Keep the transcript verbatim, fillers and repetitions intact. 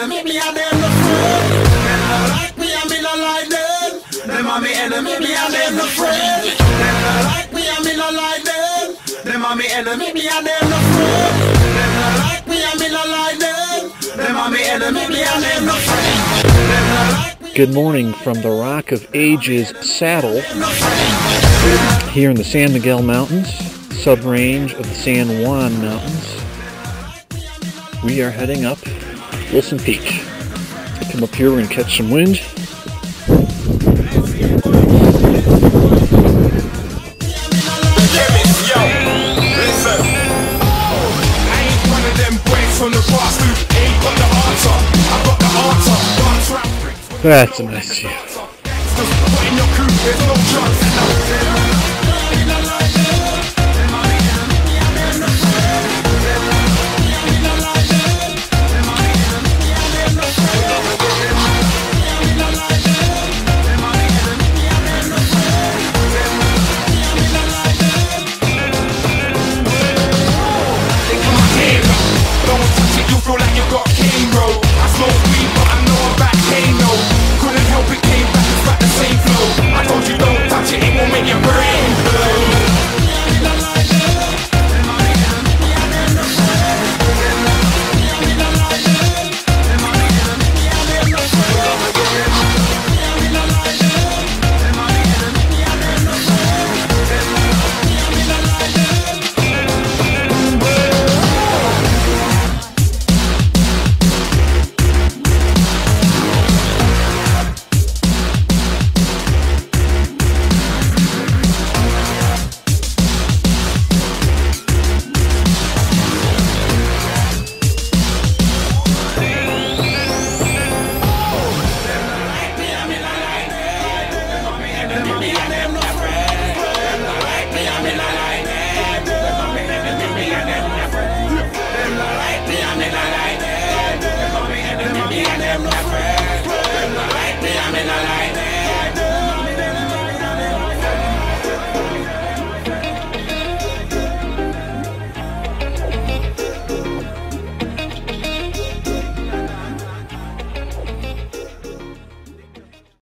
enemy, me and them no friend. Them no like me and me no like them. Them are me enemy, me and them no friend. Them no like me and me no like them. Them are me enemy, me and them no friend. Them no like me and me no like them. Them are me enemy, me and them no friend. Them no like me. Good morning from the Rock of Ages saddle here in the San Miguel Mountains, sub-range of the San Juan Mountains. We are heading up Wilson Peak. Come up here, we're going to catch some wind. That's a nice view.